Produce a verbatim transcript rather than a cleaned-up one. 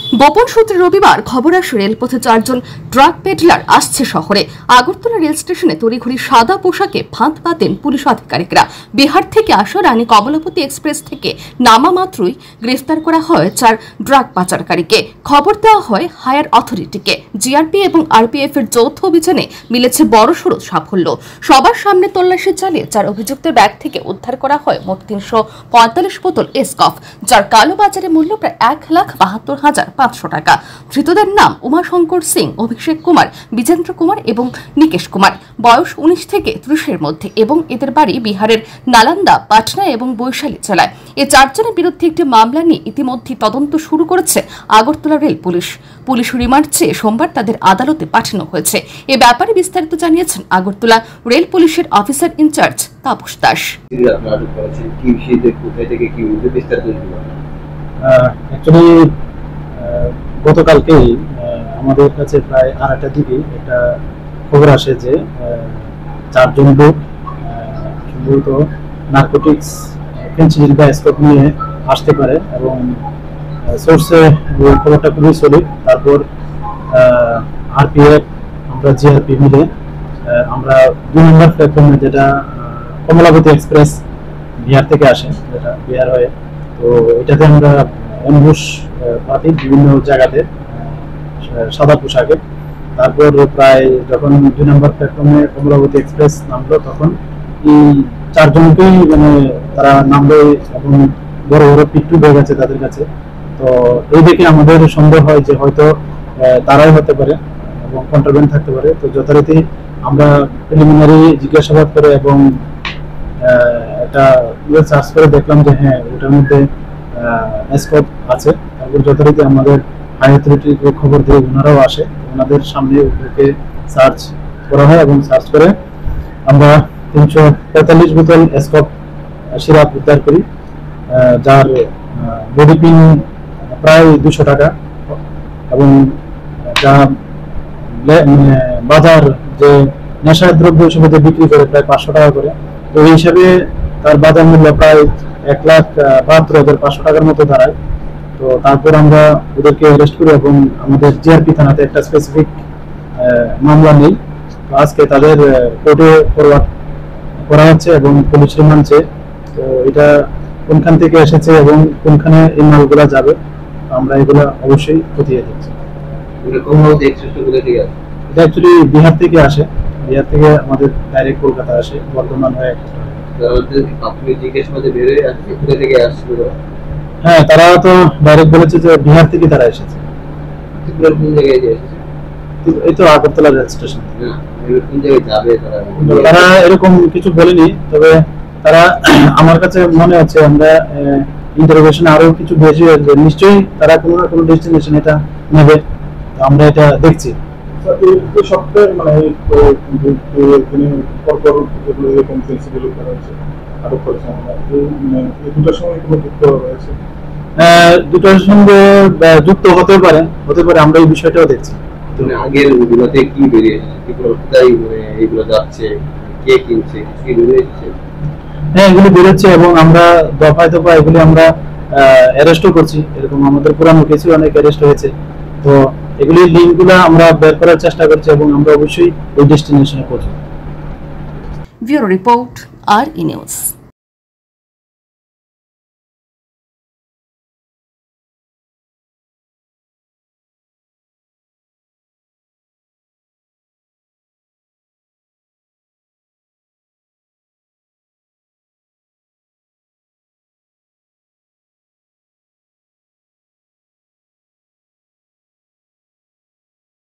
গোপন সূত্রে রবিবার খবর আসে রেলপথে চারজন ড্রাগ পেডলার আসছে শহরে। আগরতলা রেল স্টেশনে তড়িঘড়ি সাদা পোশাকে ফাঁদ পাতেন পুলিশ আধিকারিকরা। বিহার থেকে আসা রানী কমলাপতি এক্সপ্রেস থেকে নামা মাত্রই গ্রেফতার করা হয় চার ড্রাগ পাচারকারীকে। খবর দেওয়া হয় হায়ার অথরিটিকে। জিআরপি এবং আরপিএফ এর যৌথ অভিযানে মিলেছে বড়সড় সাফল্য। সবার সামনে তল্লাশি চালিয়ে চার অভিযুক্তের ব্যাগ থেকে উদ্ধার করা হয় মোট তিনশো পঁয়তাল্লিশ বোতল এসকফ, যার কালো বাজারে মূল্য প্রায় এক লাখ বাহাত্তর হাজার পাঁচশো টাকা। ধৃতদের নাম উমাশঙ্কর সিং, অভিষেক কুমার, বিজেন্দ্র কুমার এবং নিকেশ কুমার। বয়স উনিশ থেকে ত্রিশের মধ্যে এবং এদের বাড়ি বিহারের নালন্দা, পাটনা এবং বৈশালী জেলায়। এই চারজনের বিরুদ্ধে একটি মামলা নিয়ে ইতিমধ্যে তদন্ত শুরু করেছে Agartala rail police. Police remand চেয়ে সোমবার তাদের আদালতে পাঠানো হয়েছে। এ ব্যাপারে বিস্তারিত জানিয়েছেন আগরতলা রেল পুলিশের অফিসার ইনচার্জ তাপস দাস। গতকালকেই আমাদের কাছে প্রায় আড়াইটা দিকে একটা খবর আসে যে চারজন লোক সম্ভবত নার্কোটিক্স, ফেন্সিডিল বা স্কোপ নিয়ে আসতে পারে এবং সোর্সে খবরটা খুবই সলিড। তারপর আরপিএফ, আমরা জিআরপি মিলে আমরা দুই নম্বর প্ল্যাটফর্মে, যেটা কমলাপতি এক্সপ্রেস বিহার থেকে আসে, যেটা বিহার হয়ে, তো এটাতে আমরা অ্যাম্বুশ পাতি বিভিন্ন জায়গাতে সাদা পোশাকে। তারপর প্রায় যখন দুই নম্বর প্ল্যাটফর্মে কমলাপতি এক্সপ্রেস নামলো, তখন এই চারজনকেই মানে তারা নামলো এবং বড় বড় পিট্টু ব্যাগ আছে তাদের কাছে। তো এই দেখে আমাদের সন্দেহ হয় যে হয়তো তারাই হতে পারে এবং কন্ট্রাব্যান্ড থাকতে পারে। তো যথারীতি আমরা প্রিলিমিনারি জিজ্ঞাসাবাদ করে এবং একটা ইয়ে সার্চ করে দেখলাম যে হ্যাঁ, ওটার মধ্যে স্কোপ আছে। তারপর যথারীতি আমাদের হাই অথরিটিকে খবর দিয়ে ওনারাও আসে, ওনাদের সামনে ওদেরকে সার্চ করা হয় এবং সার্চ করে আমরা তিনশো পঁয়তাল্লিশ বোতল স্কোপ সিরাপ উদ্ধার করি, যার বডি পিন প্রায় দুশো টাকা এবং যা বাজার যে নেশার দ্রব্য হিসেবে বিক্রি করে প্রায় পাঁচশো টাকা করে। তো এই হিসাবে তার বাজার মূল্য প্রায় এক লাখ বাহাত্তর হাজার পাঁচশো টাকার মতো দাঁড়ায়। তো তারপর আমরা ওদেরকে অ্যারেস্ট করি এবং আমাদের জিআরপি থানাতে একটা স্পেসিফিক মামলা নেই। তো আজকে তাদের কোর্টে ফরওয়ার্ড করা হচ্ছে এবং পুলিশ রিমান্ড চেয়ে। তো এটা কোনখান থেকে এসেছে এবং কোনখানে এই মালগুলা যাবে আমরা এগুলো অবশ্যই খতিয়ে দেখছি। এটা অ্যাকচুয়ালি বিহার থেকে আসে, বিহার থেকে আমাদের ডাইরেক্ট কলকাতা আসে, বর্ধমান হয়ে। হ্যাঁ, তারা তো ডাইরেক্ট বলেছে যে বিহার থেকে তারা এসেছে। এই তো আগরতলা রেল স্টেশন। তারা এরকম কিছু বলেনি, তবে তারা আমার কাছে মনে হচ্ছে আমরা ইন্টারোগেশনে আরো কিছু বেশি নিশ্চয়ই তারা কোনো না কোনো ডেস্টিনেশন এটা নেবে। আমরা এটা দেখছি। দুটোর সঙ্গে যুক্ত হতে পারে হতে পারে আমরা এই বিষয়টাও দেখছি। আগের গুলোতে কি বেরিয়েছে, এগুলো যাচ্ছে, কে কিনছে, কি বেরিয়েছে? হ্যাঁ, এগুলো বেরোচ্ছে এবং আমরা দফায় দফায় এগুলি আমরা অ্যারেস্টও করছি। এরকম আমাদের পুরানো কেসে অনেক অ্যারেস্ট হয়েছে। তো এগুলির লিঙ্কগুলো আমরা বের করার চেষ্টা করছি এবং আমরা অবশ্যই ওই ডেস্টিনেশনে পৌঁছাবো। ব্যুরো রিপোর্ট, আর ই নিউজ।